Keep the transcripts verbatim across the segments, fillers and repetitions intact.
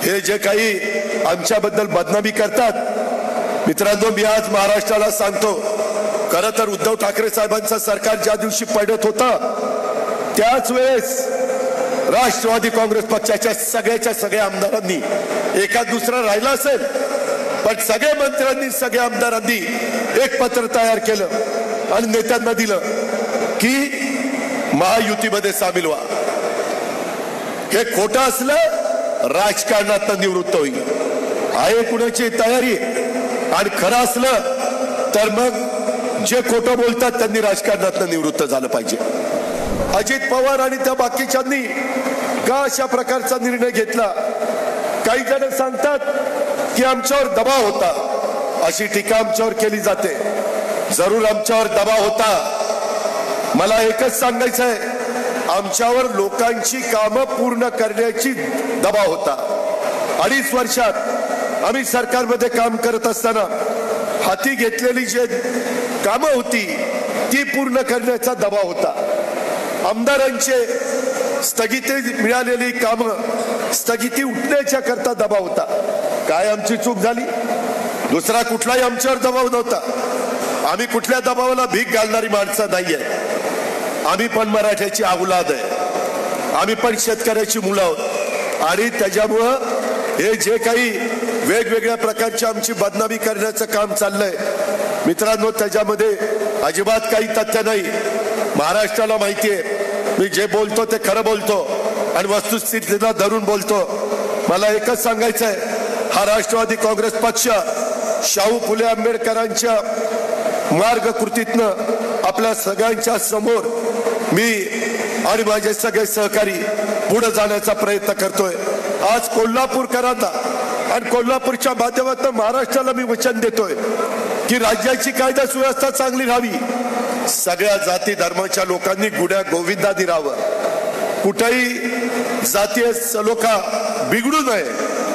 हे जे काही आमच्याबद्दल बदनामी करतात, मित्रांनो मी आज महाराष्ट्राला सांगतो, खरं तर उद्धव ठाकरे साहेबांचं सरकार ज्या दिवशी पडत होतं त्याच वेळेस राष्ट्रवादी काँग्रेस पक्षाच्या सगळ्याच्या सगळ्या आमदारांनी, एका दुसरा राहिला असेल पण सगळ्या मंत्र्यांनी सगळ्या आमदारांनी एक पत्र तयार केलं आणि नेत्यांना दिलं की महायुतीमध्ये सामील व्हा. हे खोटं असलं राजकारणात निवृत्त होईल, आहे कुणाची तयारी, आणि खरं असलं तर मग जे खोटं बोलतात त्यांनी राजकारणात निवृत्त झालं पाहिजे. अजित पवार आणि त्या बाकीच्यांनी का अशा प्रकारचा निर्णय घेतला? काही जण सांगतात की आमच्यावर दबाव होता, अशी टीका आमच्यावर केली जाते. जरूर आमच्यावर दबाव होता. मला एकच सांगायचं आहे, आमच्यावर लोकांची कामं पूर्ण करण्याची दबाव होता. अडीच वर्षात आम्ही सरकारमध्ये काम करत असताना हाती घेतलेली जे कामं होती ती पूर्ण करण्याचा दबाव होता. आमदारांचे स्थगिती मिळालेली कामं स्थगिती उठण्याच्या करता दबाव होता. काय आमची चूक झाली? दुसरा कुठलाही आमच्यावर दबाव नव्हता. आम्ही कुठल्या दबावाला भीक घालणारी माणसं नाहीये. आम्ही पण मराठ्याची औलाद आहे, आम्ही पण शेतकऱ्याची मुलं आहोत, आणि त्याच्यामुळं हे जे काही वेगवेगळ्या प्रकारची आमची बदनामी करण्याचं काम चाललंय मित्रांनो, त्याच्यामध्ये अजिबात काही तथ्य नाही. महाराष्ट्राला माहिती आहे मी जे बोलतो ते खरं बोलतो आणि वस्तुस्थितीला धरून बोलतो. मला एकच सांगायचं आहे, हा राष्ट्रवादी काँग्रेस पक्ष शाहू फुले आंबेडकरांच्या मार्गकृतीतनं आपल्या सगळ्यांच्या समोर मी आणि माझे सगळे सहकारी पुढे जाण्याचा प्रयत्न करतोय. आज कोल्हापूरकरांना आणि कोल्हापूरच्या माध्यमातून महाराष्ट्राला मी वचन देतोय की राज्याची कायदा सुव्यवस्था चांगली राहावी, सगळ्या जाती धर्माच्या लोकांनी गुण्या गोविंदाने राहावं, कुठेही जातीय सलोखा बिघडू नये,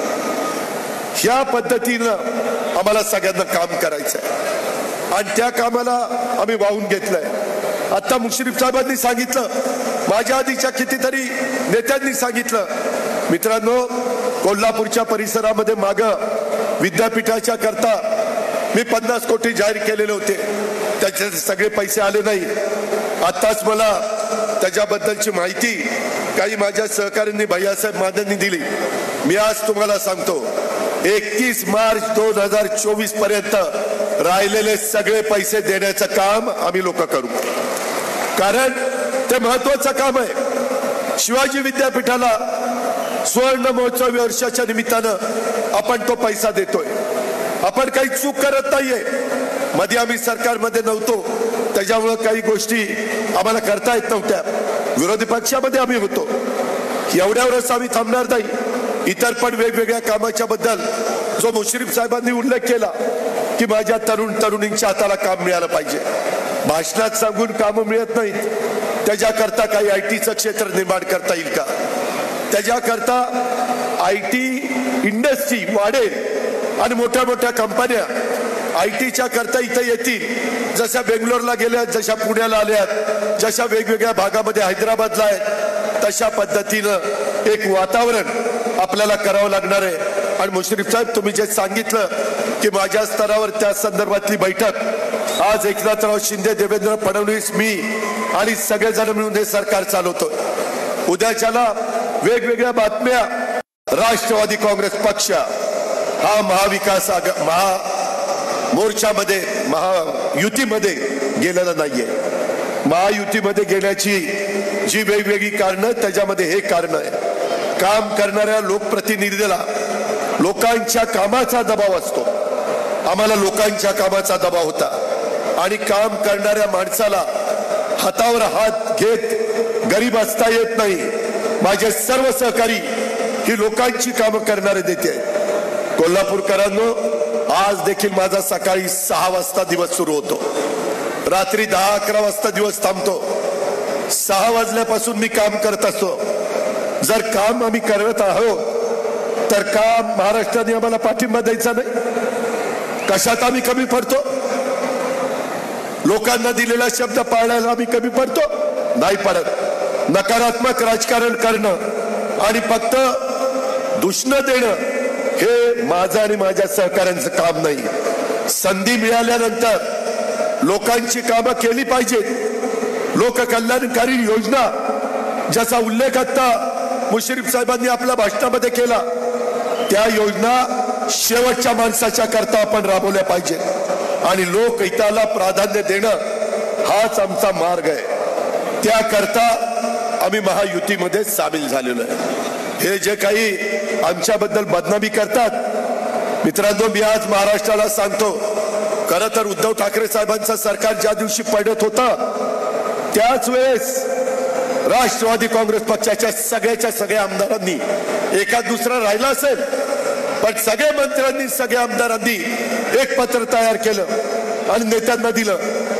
ह्या पद्धतीनं आम्हाला सगळ्यांना काम करायचंय आणि त्या कामाला आम्ही वाहून घेतलंय. आता मुश्रीफ साहेबांनी सांगितलं, माझ्या आधीच्या कितीतरी नेत्यांनी सांगितलं. मित्रांनो, कोल्हापूरच्या परिसरामध्ये माग विद्यापीठाच्या करता मी पन्नास कोटी जाहीर केलेले होते, त्याचे सगळे पैसे आले नाही. आताच मला त्याच्याबद्दलची माहिती काही माझ्या सहकाऱ्यांनी भैयासाहेब मानेंनी दिली. मी आज तुम्हाला सांगतो, एकतीस मार्च दोन हजार चोवीस पर्यंत राहिलेले सगळे पैसे देण्याचं काम आम्ही लोक करू, कारण ते महत्वाचं काम आहे. शिवाजी विद्यापीठाला सुवर्ण महोत्सव वर्षाच्या निमित्तानं आपण तो पैसा देतोय. आपण काही चूक करत नाहीये. मध्ये आम्ही सरकारमध्ये नव्हतो, त्याच्यामुळे काही गोष्टी आम्हाला करता येत नव्हत्या. विरोधी पक्षामध्ये आम्ही होतो. एवढ्यावरच आम्ही थांबणार नाही. इतर पण वेगवेगळ्या कामाच्या बद्दल जो मुश्रीफ साहेबांनी उल्लेख केला की माझ्या तरुण तरुणींच्या हाताला काम मिळालं पाहिजे, भाषणात सांगून कामं मिळत नाहीत. त्याच्याकरता काही आय टीचं क्षेत्र निर्माण करता येईल का? त्याच्याकरता आय टी इंडस्ट्री वाढेल आणि मोठ्या मोठ्या कंपन्या आय टीच्या करता इथं येतील. जशा बेंगलोरला गेल्या, जशा पुण्याला आल्यात, जशा वेगवेगळ्या भागामध्ये हैदराबादला आहेत, तशा पद्धतीनं एक वातावरण आपल्याला करावं लागणार आहे. आणि मुश्रीफ साहेब, तुम्ही जे सांगितलं की माझ्या स्तरावर त्या संदर्भातली बैठक आज एकनाथराव शिंदे, देवेंद्र फडणवीस, मी आणि सगळेजण मिळून हे सरकार चालवतो. उद्याच्याला वेगवेगळ्या बातम्या, राष्ट्रवादी काँग्रेस पक्ष हा महाविकास महा मोर्चामध्ये महायुतीमध्ये गेलेला नाहीये. महायुतीमध्ये गेण्याची जी वेगवेगळी कारणं, त्याच्यामध्ये हे कारण आहे, काम करणाऱ्या लोकप्रतिनिधीला लोकांच्या कामाचा दबाव असतो. आम्हाला लोकांच्या कामाचा दबाव होता आणि काम करणाऱ्या माणसाला हातावर हात घेत गरीब असता येत नाही. माझे सर्व सहकारी ही लोकांची कामं करणारे नेते आहेत. कोल्हापूरकरांनो, आज देखील माझा सकाळी सहा वाजता दिवस सुरू होतो, रात्री दहा अकरा वाजता दिवस थांबतो. सहा वाजल्यापासून मी काम करत असतो. जर काम आम्ही करत आहोत तर काम महाराष्ट्राने आम्हाला पाठिंबा द्यायचा नाही. कशात आम्ही कमी पडतो? लोकांना दिलेला शब्द पाळण्याला आम्ही कमी पडतो? नाही पडत. नकारात्मक राजकारण करणं आणि फक्त दूषणं देणं हे माझं आणि माझ्या सहकाऱ्यांचं काम नाही। संधी मिळाल्यानंतर लोकांची कामं केली पाहिजेत। लोककल्याणकारी योजना ज्याचा उल्लेख आता मुश्रीफ साहेबांनी आपल्या भाषणामध्ये केला, त्या योजना शेवटच्या माणसाच्या करता आपण राबवल्या पाहिजेत आणि लोकहिताला प्राधान्य देणं हाच आमचा मार्ग आहे। त्याकरता आम्ही महायुतीमध्ये सामील झालेलो आहे। हे जे काही आमच्याबद्दल बदनामी करतात, मित्रांनो मी आज महाराष्ट्राला सांगतो, खरं तर उद्धव ठाकरे साहेबांचं सरकार ज्या दिवशी पडत होतं त्याच वेळेस राष्ट्रवादी काँग्रेस पक्षाच्या सगळ्याच्या सगळ्या आमदारांनी, एका दुसरा राहिला असेल पण सगळ्या मंत्र्यांनी सगळ्या आमदारांनी एक पत्र तयार केलं आणि नेत्यांना दिलं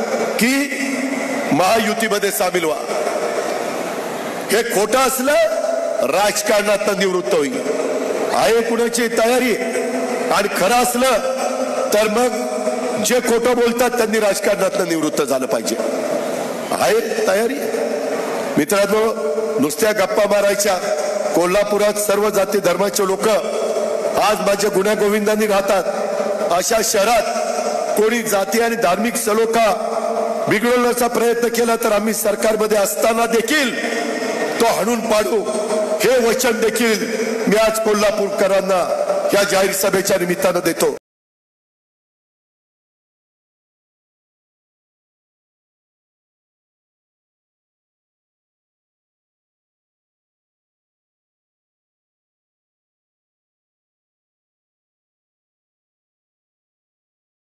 की महायुतीमध्ये सामील व्हा। हे खोटं असलं राजकारणात निवृत्त होईल, आहे कुणाची तयारी, आणि खरं असलं तर मग जे खोटं बोलतात त्यांनी राजकारणात निवृत्त झालं पाहिजे। आहे तयारी मित्रांनो, नुसत्या गप्पा मारायच्या। कोल्हापुरात सर्व जाती धर्माचे लोक आज माझ्या गुण्यागोविंदांनी राहतात। अशा शहरात कोणी जाती आणि धार्मिक सलोखा बिघडवण्याचा प्रयत्न केला तर आम्ही सरकारमध्ये असताना देखील तो हाणून पाडू, हे वचन देखील मी आज कोल्हापूरकरांना या जाहीर सभेच्या निमित्तानं देतो।